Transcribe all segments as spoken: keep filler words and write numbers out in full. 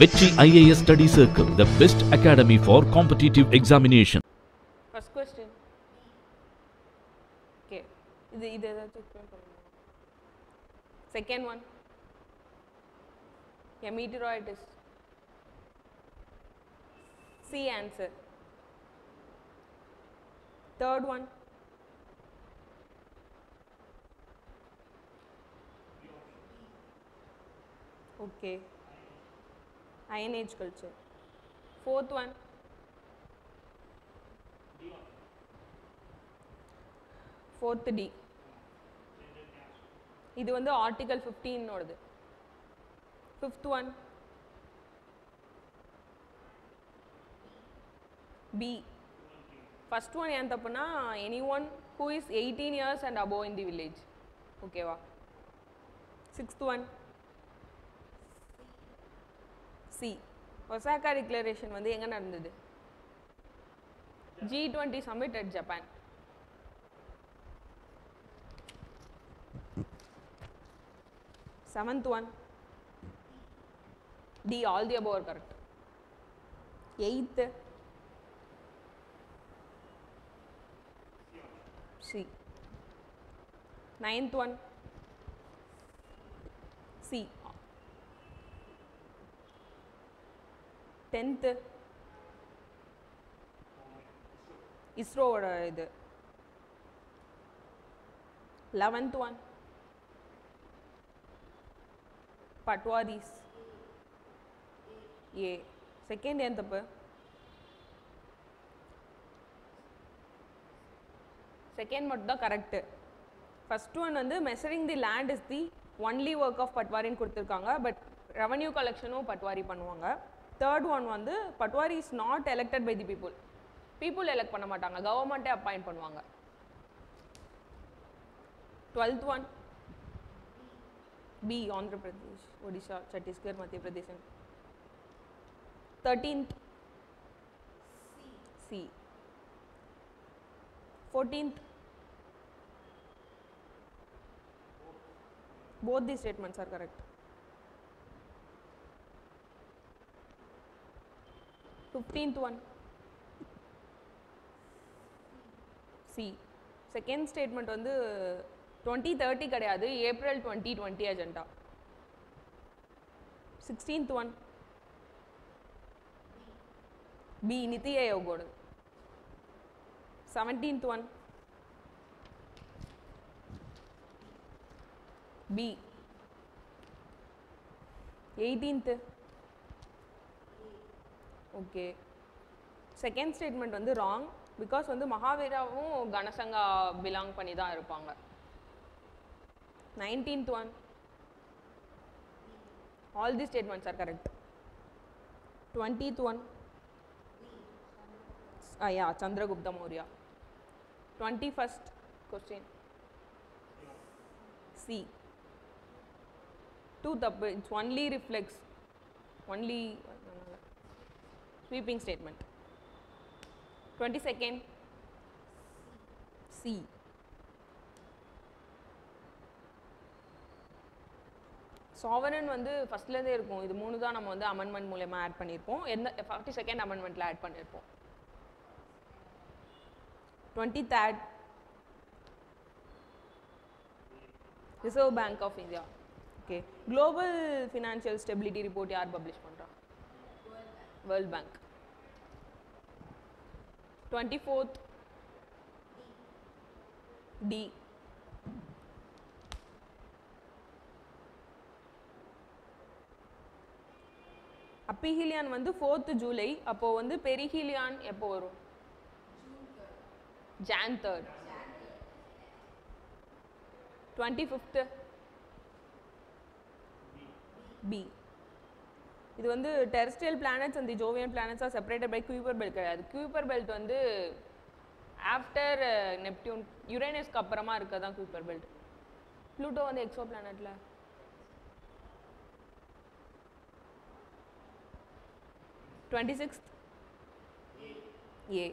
Vetrii I A S Study Circle, the best academy for competitive examination. First question. Okay. This is the second one. A meteorite is C answer. Third one. Okay. Iron Age culture. Fourth one. Fourth D. இது வந்து article fifteen ஓடது. Fifth one. B. First one ஏன் தப்புனா anyone who is eighteen years and above in the village. Okay வா. Sixth one. C. Osaka declaration வந்து எங்க நடந்தது? G twenty summit at Japan. Seventh one. D. All the above are correct. Eighth. C. Ninth one. C. Tenth. ISRO ஓட இது. Eleventh one. Patwaris. A. Second ஏன் தப்பு? Second மட்டும் தான் correct. First one வந்து measuring the land is the only work of Patwari கொடுத்திருக்காங்க, but revenue collection Patwari பண்ணுவாங்க. Third one வந்து Patwari is not elected by the people. People elect பண்ண மாட்டாங்க, government appoint பண்ணுவாங்க. Twelfth one. B. Andhra Pradesh, Odisha, Chhattisgarh, Madhya Pradesh. Thirteenth. C. Fourteenth. Both these statements are correct. Fifteenth one. C. Second statement வந்து twenty thirty கிடையாது, April twenty twenty agenda. Sixteenth one. B. Niti Aayog. Seventeenth one. B. Eighteenth. Okay. Second statement வந்து wrong because வந்து மகாவீராவும் கனசங்கா belong பண்ணி தான் இருப்பாங்க. Nineteenth one. All these statements are correct. Twentieth one. Ah yeah, Chandragupta Maurya. Twenty-first question. C. Two தப்பு. It only reflects. Only sweeping statement. Twenty-second. C. Sovereign வந்து ஃபர்ஸ்ட்ல இருந்தே இருக்கும். இது மூணு தான் நம்ம வந்து அமெண்ட்மென்ட் மூலமா ஆட் பண்ணிருப்போம். என்ன forty-second அமெண்ட்மென்ட்ல ஆட் பண்ணிருப்போம். twenty-third. Reserve Bank of India. Okay. Global Financial Stability Report யார் பப்ளிஷ் பண்றா? World Bank. twenty-fourth. D. Aphelion வந்து fourth ஜூலை, அப்போ வந்து பெரிஹிலியான் எப்போ வரும்? Jan third. twenty-fifth. B. இது வந்து terrestrial planets and the Jovian planets are separated by Kuiper belt கிடையாது. Kuiper belt வந்து after uh, Neptune, Uranus க்கு அப்புறமா இருக்கதான் Kuiper belt. Pluto வந்து exoplanetல. twenty-sixth. A.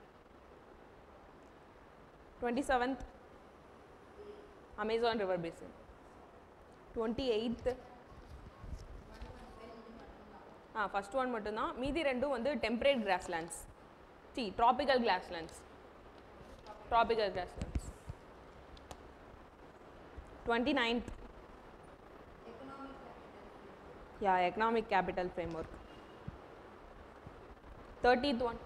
twenty-seventh. Amazon river basin. twenty-eighth. ஆ ஃபர்ஸ்ட் ஒன் மட்டும்தான், மீதி ரெண்டும் வந்து temperate grasslands, C tropical grasslands, tropical grasslands. Twenty ninth யா economic capital framework. Thirtieth one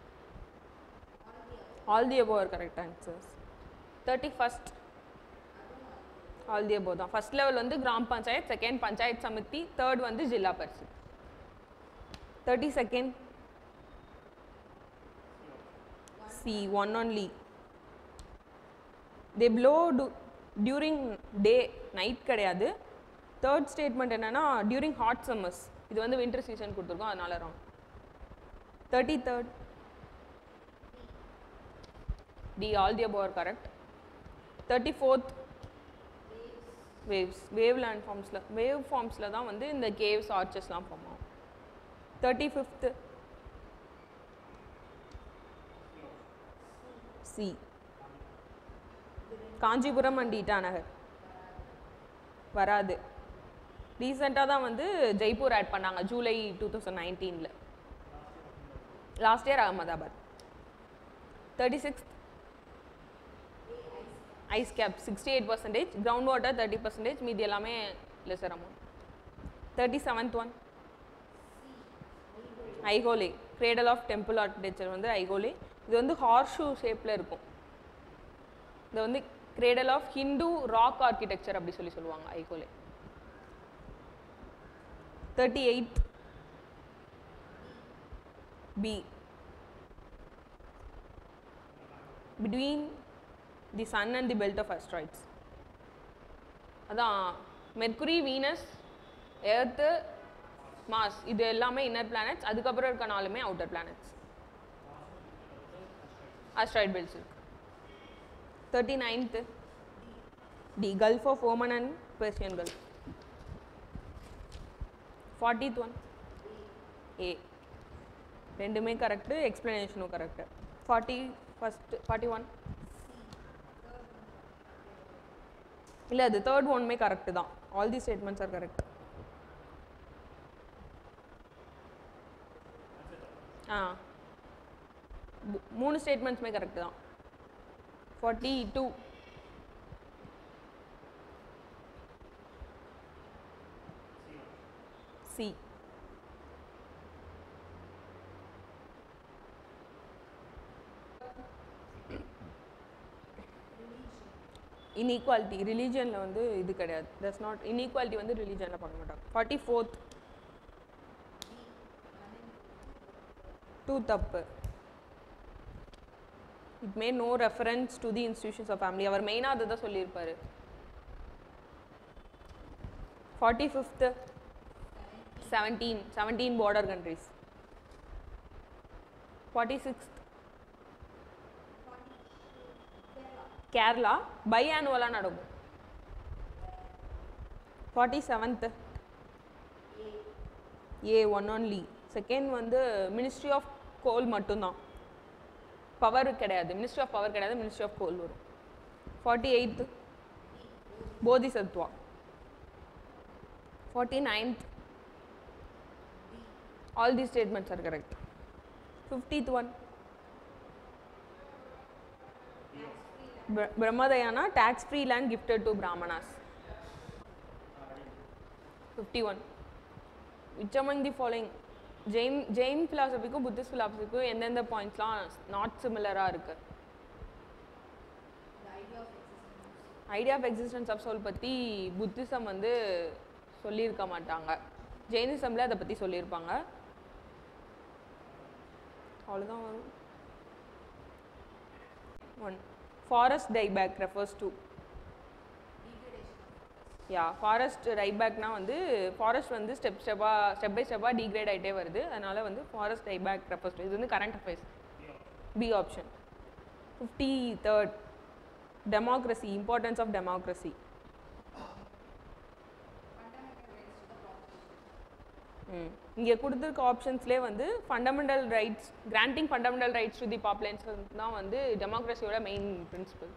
all the above are correct answers. Thirty first all the above தான். First level வந்து gram panchayat, second panchayat samiti, third வந்து zilla parishad. Thirty second C one only. they blow during day, night கிடையாது. Third statement என்னன்னா during hot summers, இது வந்து winter season கொடுத்துருக்கோம் அதனால wrong. Thirty third D all the above are correct. Thirty fourth waves, wave land ஃபார்ம்ஸில் wave ஃபார்ம்ஸில் தான் வந்து இந்த கேவ்ஸ் ஆர்ச்சஸ்லாம் ஃபார்ம் ஆகும். Thirty fifth C Kanchipuram and Itanagar வராது. ரீசெண்டாக தான் வந்து ஜெய்ப்பூர் ஆட் பண்ணாங்க ஜூலை டூ தௌசண்ட் நைன்டீனில், last year Ahmedabad. Thirty six ice cap sixty eight percentage, ground water thirty percentage, மீதி எல்லாமே lesser amount. Thirty seventh one Aihole, cradle of temple architecture வந்து ஐகோலே. இது வந்து ஹார்ஸ் ஷூ ஷேப்பில் இருக்கும். இது வந்து cradle of Hindu rock architecture அப்படி சொல்லி சொல்லுவாங்க Aihole. Thirty eight B between the sun and the belt of asteroids. அதான் மெர்க்குரி, வீனஸ், எர்த்து, மாஸ், இது எல்லாமே இன்னர் பிளானட்ஸ், அதுக்கப்புறம் இருக்க நாலுமே அவுட்டர் பிளானட்ஸ். asteroid belts இருக்கு. Thirty ninth D Gulf of Oman and Persian Gulf. Fortieth one A, ரெண்டுமே correct, எக்ஸ்பிளனேஷனும் correct. Forty first forty one இல்லை, அது தேர்ட் ஒன்மே கரெக்டு தான். All the statements are correct. ஆ மூணு ஸ்டேட்மெண்ட்ஸுமே கரெக்டு தான். ஃபார்ட்டி டூ சி இன்இக்வாலிட்டி, ரிலீஜனில் வந்து இது கிடையாது. தட்ஸ் நாட் இன்இக்வாலிட்டி வந்து ரிலீஜனில் பண்ண மாட்டாங்க. ஃபார்ட்டி ஃபோர்த் டூ தப்பு. It may no reference to the institutions of family, அவர் மெயினாக அதை தான் சொல்லியிருப்பார். Forty fifth seventeen seventeen border countries. Forty sixth Kerala, பை ஆனுவலாக நடக்கும். Forty seventh A one only. Second வந்து மினிஸ்ட்ரி ஆஃப் கோல் மட்டும்தான், பவர் கிடையாது. மினிஸ்ட்ரி ஆஃப் பவர் கிடையாது, மினிஸ்ட்ரி ஆஃப் கோல் வரும். Forty eighth Bodhisattva. Forty ninth all the statements are correct. Fiftieth one Brahmadeya, tax free land gifted to brahmanas. Fifty one which among the following Jain Jain ஃபிலாசபிக்கும் Buddhist ஃபிலாசபிக்கும் எந்தெந்த பாயிண்ட்ஸ்லாம் not சிமிலராக இருக்கு? Idea of existence of soul பற்றி Buddhism வந்து சொல்லியிருக்க மாட்டாங்க, ஜெயினிசமில் அதை பற்றி சொல்லியிருப்பாங்க. அவ்வளோதான் வரும். One forest dieback refers to, யா ஃபாரஸ்ட் ரைபேக்னா வந்து ஃபாரஸ்ட் வந்து ஸ்டெப் ஸ்டெப்பாக ஸ்டெப் பை ஸ்டெப்பாக டிகிரேட் ஆகிட்டே வருது, அதனால் வந்து ஃபாரஸ்ட் ரைபேக் ரெஃபர்ஸ் டு. இது வந்து current affairs, B option. Fifty third democracy, importance of democracy. ம் இங்கே கொடுத்துருக்க ஆப்ஷன்ஸ்லேயே வந்து fundamental rights, granting fundamental rights to the populations தான் வந்து டெமோக்ரஸியோட main principle.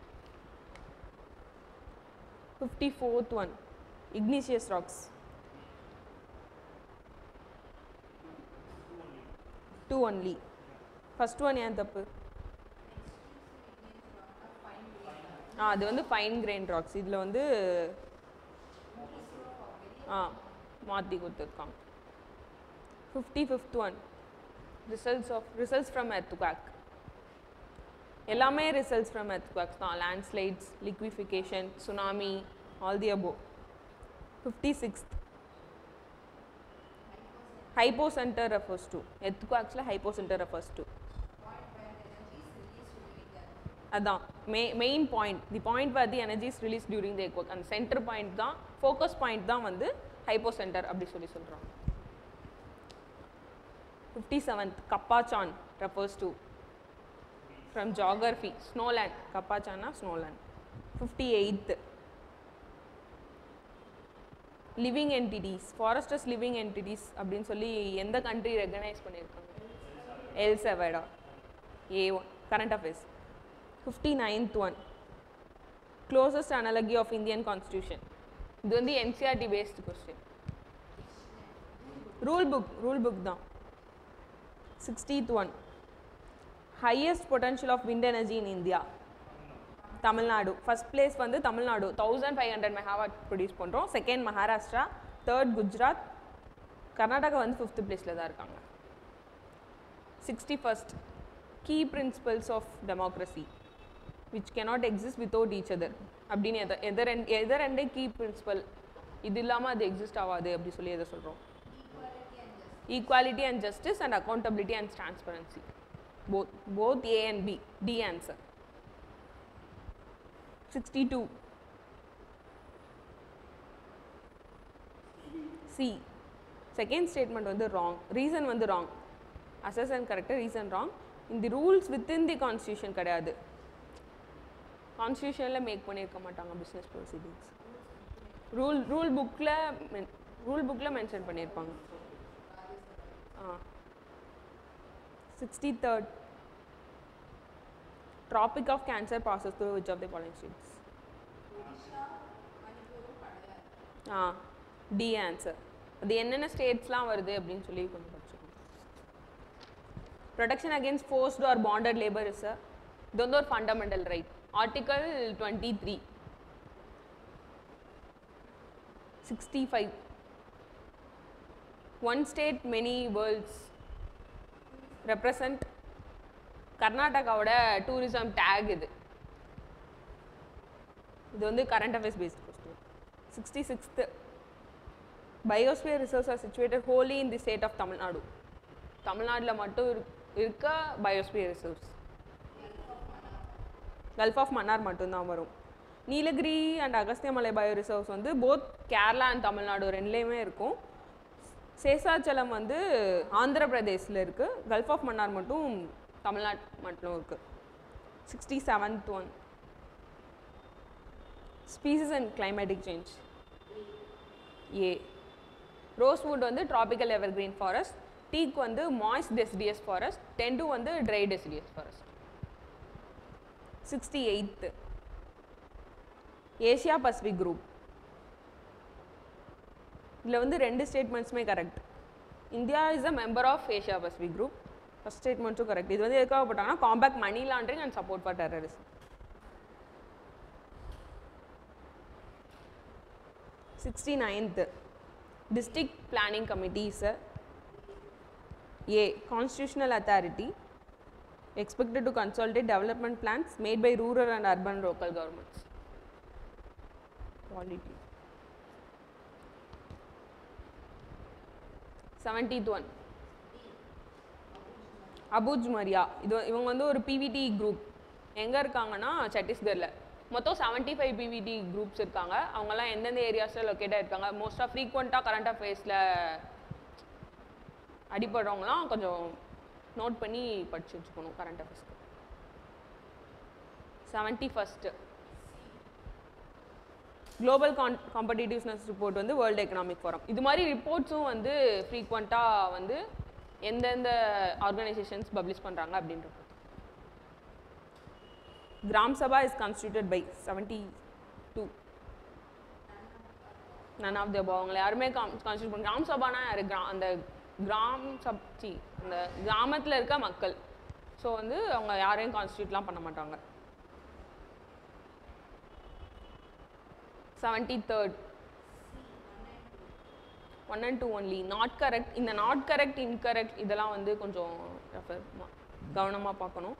Fifty fourth one igneous rocks. two only. First one ஏன் தப்பு? ஆ அது வந்து ஃபைன் கிரெயின் ராக்ஸ். இதில் வந்து ஆ மாற்றி கொடுத்துருக்காங்க. Fifty fifth one results of results from earthquake. எல்லாமே ரிசல்ட்ஸ் ஃப்ரம் எர்த்குவேக்ஸ் தான். Landslides, liquefaction, tsunami, all the above. Fifty sixth hypocenter refers to. Earthquakes la hypocenter refers to. அதான் main point. The point where the energy is released during the earthquake. அந்த center point தான், focus point தான் வந்து hypocenter அப்படி சொல்லி சொல்கிறாங்க. Fifty seventh கப்பாச்சான் refers to from geography. snowland. கப்பாச்சான்னா snowland. Fifty eighth living entities. Forests as living entities அப்படின்னு சொல்லி எந்த கண்ட்ரி ரெகனைஸ் பண்ணியிருக்காங்க? El Salvador. A one current affairs. Fifty ninth one closest analogy of Indian constitution. இது வந்து NCERT based question. Rule book rule book தான். Sixtieth one highest potential of wind energy in India. Tamil Nadu. First place வந்து Tamil Nadu, thousand five hundred megawatt produce பண்ணுறோம். Second Maharashtra, third Gujarat, Karnataka வந்து fifth பிளேஸில் தான் இருக்காங்க. Sixty first key principles of democracy which cannot exist without each other அப்படின்னு எதை எதை ரெண்டு எதை ரெண்டே கீ பிரின்சிபல், இது இல்லாமல் அது எக்ஸிஸ்ட் ஆகாது அப்படி சொல்லி எதை சொல்கிறோம்? Equality and justice and accountability and transparency. Both both A and B. D answer. sixty-two C second statement வந்து wrong, reason வந்து wrong, assess and correct, reason wrong. இந்த rules within the constitution கிடையாது. constitutionல make பண்ணியிருக்க மாட்டாங்க business proceedings. rule rule bookல rule bookல mention பண்ணியிருப்பாங்க. ஆ sixty-third Tropic of Cancer passes through which of the following states? ஆ டி ஆன்சர். அது என்னென்ன ஸ்டேட்ஸ்லாம் வருது அப்படின்னு சொல்லி கொஞ்சம் படிச்சுக்கோங்க. Protection against forced or bonded labour is அ இது வந்து ஒரு fundamental right. Article twenty three. Sixty five one state many worlds represent கர்நாடகாவோட டூரிசம் டேக் இது. இது வந்து current affairs based question. Sixty sixth biosphere reserves are situated wholly in the state of Tamil Nadu. தமிழ்நாட்டில் மட்டும் இருக்க biosphere reserves gulf of Mannar மட்டும்தான் வரும். Nilgiri and Agasthyamalai bio reserves வந்து போத் கேரளா அண்ட் தமிழ்நாடு ரெண்டுலேயுமே இருக்கும். சேஷாச்சலம் வந்து ஆந்திர பிரதேசில் இருக்குது. கல்ஃப் ஆஃப் மன்னார் மட்டும் தமிழ்நாடு மட்டும் இருக்குது. Sixty seventh one species and climatic change. A rosewood வந்து ட்ராபிக்கல் எவர்கிரீன் ஃபாரஸ்ட். டீக் வந்து மாய்ஸ்ட் டெசிடியஸ் ஃபாரஸ்ட். டெண்டு வந்து dry deciduous forest. Sixty eighth Asia Pacific group. இதில் வந்து ரெண்டு ஸ்டேட்மெண்ட்ஸுமே correct. India is a member of Asia Pacific group. First ஸ்டேட்மெண்ட்ஸும் correct. இது வந்து எதுக்காக போட்டாங்கன்னா compact money laundering and support for terrorism. Sixty ninth district planning committee is a A constitutional authority expected to consolidate development plans made by rural and urban local governments. Quality. seventieth one Abujh Maria. இது இவங்க வந்து ஒரு பிவிடி group. எங்கே இருக்காங்கன்னா சத்தீஸ்கரில். மொத்தம் seventy five பிவிடி groups இருக்காங்க. அவங்கெல்லாம் எந்தெந்த ஏரியாஸில் லொக்கேட்டாக இருக்காங்க. மோஸ்ட்டாக ஃப்ரீக்வெண்ட்டாக கரண்ட் அஃபேர்ஸில் அடிப்படுறவங்களாம் கொஞ்சம் நோட் பண்ணி படித்து வச்சுக்கணும் கரண்ட் அஃபேர்ஸ்க்கு. Seventy first global con competitiveness report வந்து வேர்ல்டு எக்கனாமிக் ஃபோரம். இது மாதிரி ரிப்போர்ட்ஸும் வந்து ஃப்ரீக்வெண்ட்டாக வந்து எந்தெந்த ஆர்கனைசேஷன்ஸ் பப்ளிஷ் பண்ணுறாங்க அப்படின்றது. Gram sabha is constituted by seventy two none of the above. அவங்களை யாருமே கான்ஸ்டியூட் பண்ண. கிராம் சபானா யார்? கிரா அந்த கிராம் சப்சி இந்த கிராமத்தில் இருக்க மக்கள். ஸோ வந்து அவங்க யாரையும் கான்ஸ்டியூட்லாம் பண்ண மாட்டாங்க. Seventy third one and two only not correct. இந்த நாட் கரெக்ட் இன்கரெக்ட் இதெல்லாம் வந்து கொஞ்சம் கவனமாக பார்க்கணும்.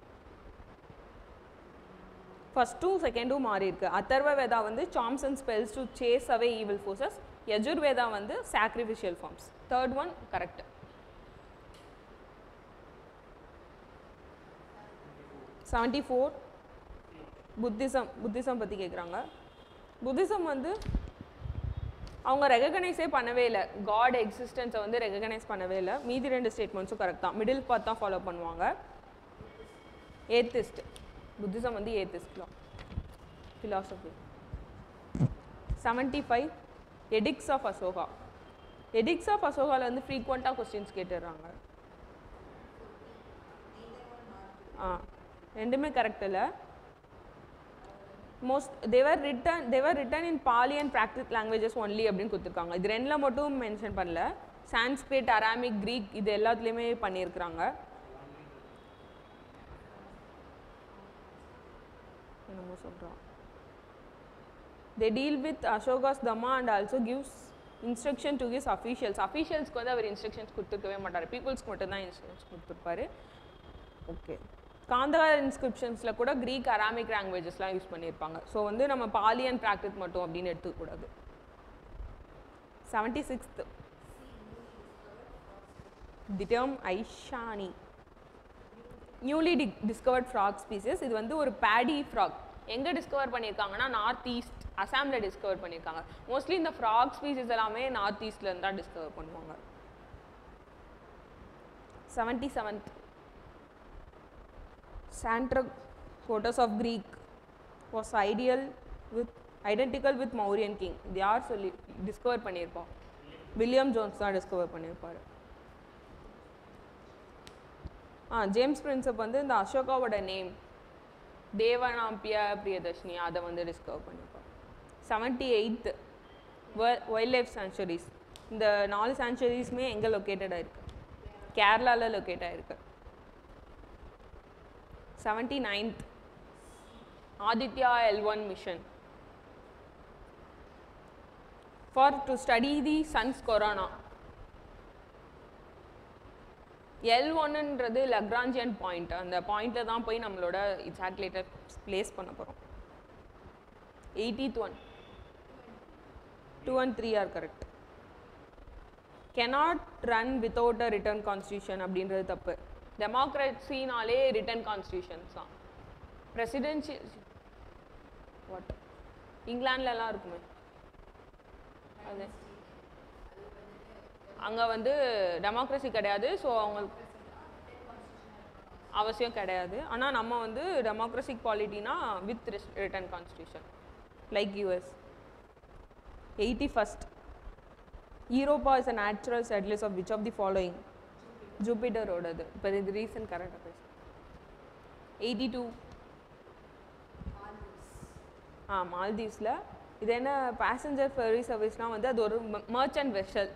ஃபஸ்ட்டும் செகண்டும் மாறி இருக்கு. அதர்வ வேதா வந்து charms and spells to chase away evil forces. Yajurveda வந்து sacrificial forms. Third one correct. Seventy four Buddhism. Buddhism பற்றி கேட்குறாங்க. புத்திசம் வந்து அவங்க ரெகக்னைஸே பண்ணவே இல்லை. காட் எக்ஸிஸ்டன்ஸை வந்து ரெகக்னைஸ் பண்ணவே இல்லை. மீதி ரெண்டு ஸ்டேட்மெண்ட்ஸும் கரெக்ட் தான். மிடில் பார்த்து தான் ஃபாலோ பண்ணுவாங்க. ஏத்திஸ்ட். புத்திசம் வந்து ஏத்திஸ்ட்லாம் philosophy. Seventy five edicts of Ashoka. Edicts of அசோகாவில் வந்து ஃப்ரீக்வெண்ட்டாக கொஸ்டின்ஸ் கேட்டுடுறாங்க. ஆ ரெண்டுமே கரெக்ட் இல்லை. Most they were written they were written in Pali and Prakrit languages only அப்படின்னு கொடுத்துருக்காங்க. இது ரெண்டில் மட்டும் மென்ஷன் பண்ணல. சான்ஸ்கிரிட், அராமிக், க்ரீக் இது எல்லாத்துலேயுமே பண்ணியிருக்கிறாங்க. என்னமோ சொல்கிறோம். தே deal with Ashoka's dhamma and also gives instruction to gives officials. அஃபீஷியல்ஸ்க்கு வந்து அவர் இன்ஸ்ட்ரக்ஷன்ஸ் கொடுத்துருக்கவே மாட்டார். பீப்புள்ஸ்க்கு மட்டும் தான் இன்ஸ்ட்ரக்ஷன்ஸ் கொடுத்துருப்பாரு. ஓகே. காந்தகார் இன்ஸ்கிரிப்ஷன்ஸில் கூட க்ரீக், அராமிக் லாங்குவேஜஸ்லாம் யூஸ் பண்ணியிருப்பாங்க. ஸோ வந்து நம்ம பாலி அண்ட் பிராக்டிஸ் மட்டும் அப்படின்னு எடுத்துக்கூடாது. Seventy sixth the term Aishani. Newly D discovered frog species. இது வந்து ஒரு பேடி ஃப்ராக். எங்கே டிஸ்கவர் பண்ணியிருக்காங்கன்னா நார்த் ஈஸ்ட் அசாமில் டிஸ்கவர் பண்ணியிருக்காங்க. மோஸ்ட்லி இந்த ஃப்ராக் ஸ்பீசிஸ் எல்லாமே நார்த் ஈஸ்ட்லேருந்து தான் டிஸ்கவர் பண்ணுவாங்க. Seventy seventh Santragotus of Greek was ideal with identical with Mauryan king. இது யார் சொல்லி டிஸ்கவர் பண்ணியிருப்பா? வில்லியம் ஜோன்ஸ் தான் டிஸ்கவர் பண்ணியிருப்பார். ஆ ஜேம்ஸ் பிரின்சப் வந்து இந்த அசோகாவோட நேம் தேவனாம்பியா பிரியதர்ஷினி அதை வந்து டிஸ்கவர் பண்ணியிருப்பார். Seventy eighth wild life sanctuaries. இந்த நாலு சாங்சுரிஸுமே எங்கே லொக்கேட்டட் ஆயிருக்கு? கேரளாவில் லொக்கேட் ஆயிருக்கு. Seventy ninth Aditya L one mission for to study the sun's corona. L ஒன்னுன்றது லக்ராஞ்சியன் பாயிண்ட். அந்த பாயிண்டில் தான் போய் நம்மளோட சேட்டலைட்டை பிளேஸ் பண்ண போகிறோம். Eightieth one two and three are correct. cannot run without a written constitution அப்படின்றது தப்பு. டெமோக்ரஸினாலே ரிட்டன் கான்ஸ்டியூஷன்ஸ் தான். பிரசிடென்சி வாட் இங்கிலாந்துலலாம் இருக்குமே அது அங்கே வந்து டெமோக்ரஸி கிடையாது. ஸோ அவங்களுக்கு அவசியம் கிடையாது. ஆனால் நம்ம வந்து டெமோக்ரஸிக் பாலிட்டினா with written constitution like US. Eighty first Europa is a natural satellites of which of the following? ஜூபிட்டரோடது. இப்போ இது recent current affairs. Eighty two ah மால்தீவ்ஸில். இது என்ன பேசஞ்சர் ஃபெரி சர்வீஸ்னால் வந்து அது ஒரு merchant vessel.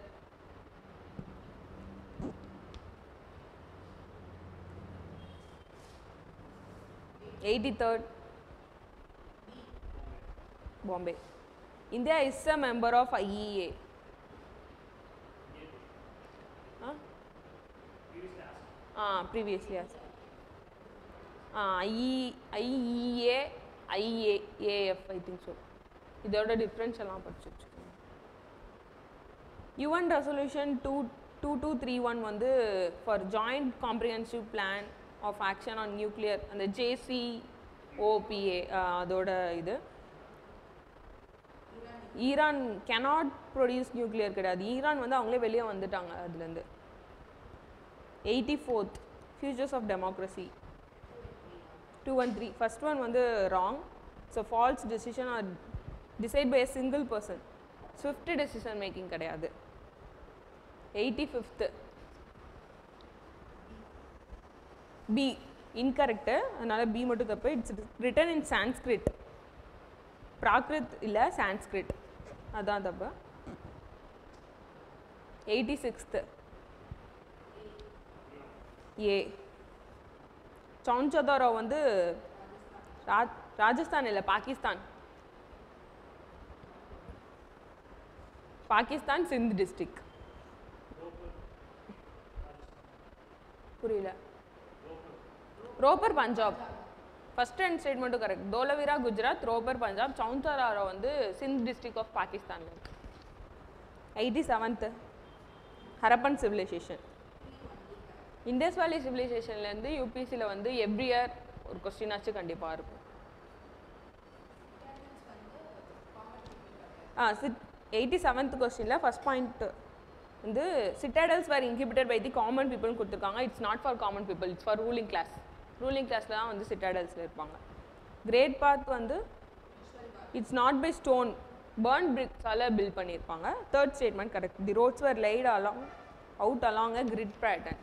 Eighty third Bombay. India is a member of IEA. Ah previously as IE IEA IA AF I think so. இதோட டிஃப்ரென்ஸ் எல்லாம் படிச்சு வச்சுக்கோங்க. UN resolution two two two three one வந்து for joint comprehensive plan of action on nuclear அந்த JCPOA அதோட இது. Iran cannot produce nuclear கிடையாது. Iran வந்து அவங்களே வெளியே வந்துட்டாங்க அதுலேருந்து. Eighty fourth futures of democracy two one three. First one வந்து wrong. So false decision are decide by a single person. Swift decision making கிடையாது. Eighty fifth B incorrect. அதனால் B மட்டும் தப்பு. It's written in Sanskrit. Prakrit இல்லை சான்ஸ்கிரிட் அதான் தப்பு. Eighty sixth ஏ சௌன்சதாரோ வந்து ராஜ் ராஜஸ்தான் இல்லை பாகிஸ்தான் பாகிஸ்தான் சிந்த் டிஸ்ட்ரிக்ட் புரியல ரோப்பர் பஞ்சாப் ஃபர்ஸ்ட் ரெண்டு ஸ்டேட்மெண்ட்டும் கரெக்ட் தோலவீரா குஜராத் ரோப்பர் பஞ்சாப் சௌன்சதாரோ வந்து சிந்த் டிஸ்ட்ரிக்ட் ஆஃப் பாகிஸ்தான்ல இருக்கு eighty seventh Harappan civilisation Indus valley சிவிலைசேஷன்லேருந்து யூபிஎஸ்சியில் வந்து எவ்ரி இயர் ஒரு கொஸ்டினாச்சும் கண்டிப்பாக இருக்கும் ஆ சிட் எயிட்டி செவன்த் கொஸ்டினில் ஃபஸ்ட் பாயிண்ட் வந்து citadels were inhibited by the common பீப்புள்னு கொடுத்துருக்காங்க it's not for common people it's for ruling class ruling கிளாஸில் தான் வந்து சிட்டாடல்ஸில் இருப்பாங்க கிரேட் பாத் வந்து it's not by stone burnt பிரிக்ஸால் பில்ட் பண்ணியிருப்பாங்க third statement correct the roads were laid along out along a grid pattern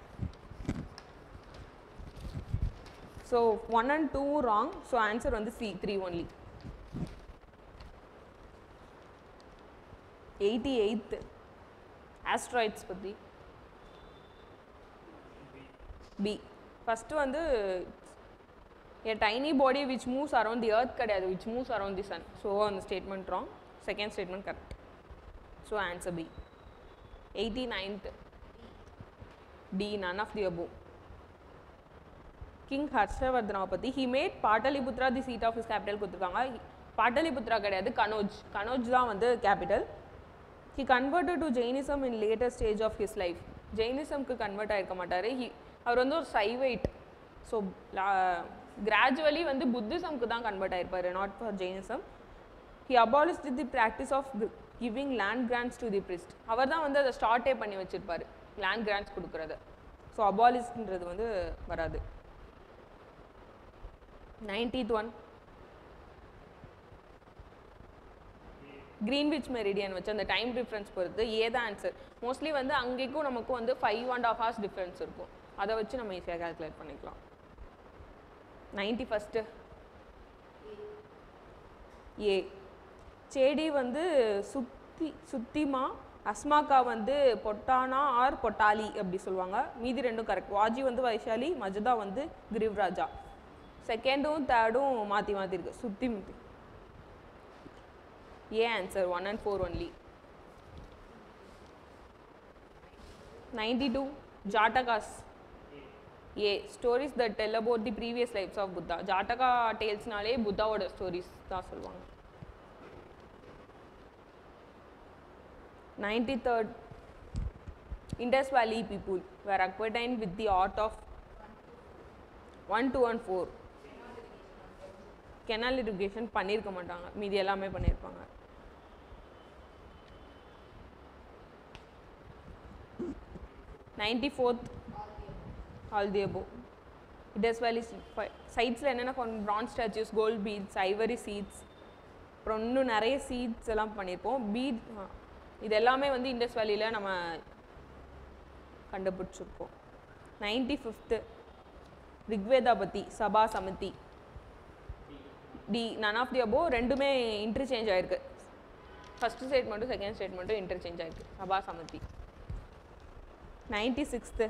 so one and two wrong so answer வந்து C three only eighty eighth asteroids பற்றி B first வந்து a tiny body which moves around the earth கிடையாது which moves around the sun so அந்த statement wrong second statement correct so answer B eighty-ninth D none of the above King Harshavardhana பத்தி he made Pataliputra the seat of his capital கொடுத்துருக்காங்க Pataliputra கிடையாது Kanauj Kanauj தான் வந்து capital he converted to Jainism in later stage of his life Jainism க்கு convert ஆயிருக்க மாட்டாரு he அவர் வந்து ஒரு சைவைட் ஸோ கிராஜுவலி வந்து புத்திசம்க்கு தான் கன்வெர்ட் ஆயிருப்பாரு not for Jainism he abolished the practice of giving land grants to the priest அவர் தான் வந்து அதை ஸ்டார்ட்டே பண்ணி வச்சிருப்பாரு லேண்ட் கிராண்ட்ஸ் கொடுக்குறத ஸோ அபாலிஷ்ன்றது வந்து வராது நைன்டீத் ஒன் கிரீன்விச் மெரிடியன் வச்சு அந்த டைம் டிஃப்ரென்ஸ் பொறுத்து ஏதான் ஆன்சர் மோஸ்ட்லி வந்து அங்கேக்கும் நமக்கும் வந்து five and half hours difference இருக்கும் அதை வச்சு நம்ம ஈஸியாக கால்குலேட் பண்ணிக்கலாம் நைன்டி ஃபஸ்ட்டு ஏ செடி வந்து சுத்தி சுத்திமா அஸ்மாக்கா வந்து பொட்டானா ஆர் பொட்டாலி அப்படி சொல்லுவாங்க மீதி ரெண்டும் கரெக்ட் வாஜி வந்து வைஷாலி மஜதா வந்து கிரிவ்ராஜா செகண்டும் தேர்டும் மாற்றி மாற்றி இருக்கு சுத்தி முத்தி A answer one and four only ninety two Jatakas a stories that tell about the previous lifes of Buddha Jataka டேல்ஸ்னாலே புத்தாவோட ஸ்டோரிஸ் தான் சொல்லுவாங்க ninety third Indus valley people were அக்வைடைன் with the art of one two and four canal irrigation பண்ணியிருக்க மாட்டாங்க மீதி எல்லாமே பண்ணியிருப்பாங்க ninety fourth all the above Indus Valley sites la enna bronze statues gold beads ivory seeds அப்புறம் இன்னும் நிறைய seeds எல்லாம் பண்ணியிருப்போம் பீட் இது எல்லாமே வந்து இண்டஸ் வேலியில் நம்ம கண்டுபிடிச்சிருப்போம் நைன்டி ஃபிஃப்த்து ரிக்வேதா பற்றி sabha samiti D none of the above ரெண்டுமே இன்டர்சேஞ்ச் ஆகிருக்கு ஃபஸ்ட்டு ஸ்டேட்மெண்ட்டும் செகண்ட் ஸ்டேட்மெண்ட்டும் இன்டர்சேஞ்ச் ஆகிருக்கு sabha samiti ninety sixth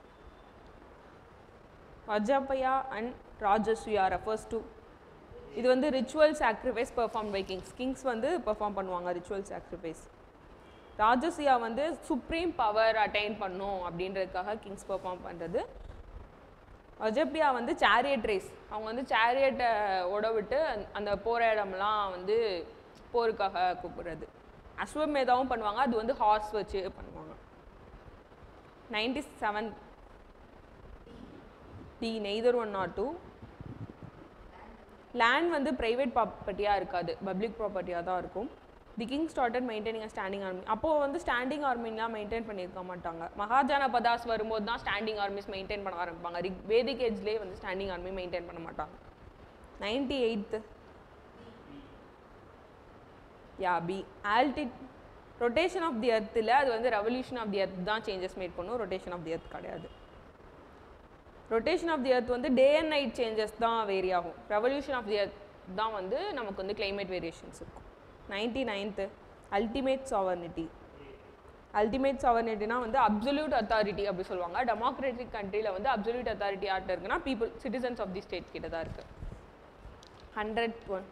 Vajapaya and Rajasuya refers to இது வந்து ritual sacrifice perform by kings kings வந்து பெர்ஃபார்ம் பண்ணுவாங்க ரிச்சுவல் சாக்ரிஃபைஸ் ராஜசுயா வந்து சுப்ரீம் பவர் அட்டைன் பண்ணும் அப்படின்றதுக்காக கிங்ஸ் பெர்ஃபார்ம் பண்ணுறது வஜப்பியா வந்து சேரியட் ரேஸ் அவங்க வந்து சேரியட்டை ஓட விட்டு அந்த போகிற இடம்லாம் வந்து போருக்காக கூப்பிடுறது அஸ்வமேதாவும் பண்ணுவாங்க அது வந்து ஹார்ஸ் வச்சு பண்ணுவாங்க ninety seven D neither one not two land வந்து ப்ரைவேட் ப்ராப்பர்ட்டியாக இருக்காது பப்ளிக் ப்ராப்பர்ட்டியாக தான் இருக்கும் the king started maintaining a standing army அப்போது வந்து ஸ்டாண்டிங் ஆர்மிலாம் மெயின்டைன் பண்ணியிருக்க மாட்டாங்க மகாஜன பதாஸ் வரும்போது தான் ஸ்டாண்டிங் ஆர்மிஸ் மெயின்டைன் பண்ண ஆரம்பிப்பாங்க ரிக் வேதிக் ஏஜ்லேயே வந்து ஸ்டாண்டிங் ஆர்மி மெயின்டைன் பண்ண மாட்டாங்க நைன்டி எயித்து யா பி ஆல்டி ரொட்டேஷன் ஆஃப் தி எர்த்தில் அது வந்து ரெவல்யூஷன் ஆஃப் தி எர்த் தான் சேஞ்சஸ் மேட் பண்ணும் ரொட்டேஷன் ஆஃப் தி எர்த் கிடையாது ரொட்டேஷன் ஆஃப் தி எர்த் வந்து டே அண்ட் நைட் சேஞ்சஸ் தான் வேரி ஆகும் ரெவல்யூஷன் ஆஃப் தி எர்த் தான் வந்து நமக்கு வந்து கிளைமேட் வேரியேஷன்ஸ் இருக்கும் ninety ninth ultimate sovereignty ultimate சாவர்னிட்டினா வந்து அப்சல்யூட் அத்தாரிட்டி அப்படி சொல்லுவாங்க. டெமோக்ராட்டிக் கண்ட்ரியில் வந்து அப்சல்யூட் அத்தாரிட்டி யார்கிட்ட இருக்குன்னா people citizens of the state கிட்ட தான் இருக்குது. Hundred one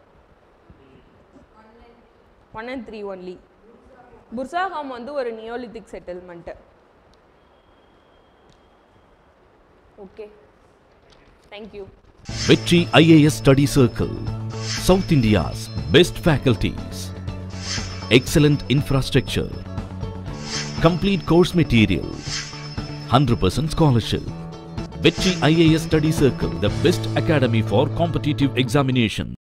one and three only. Burzahom வந்து ஒரு neolithic settlement. Okay, thank you. Vetrii I A S Study Circle, South India's best faculties, excellent infrastructure, complete course material, one hundred percent scholarship. Vetrii I A S Study Circle, the best academy for competitive examination.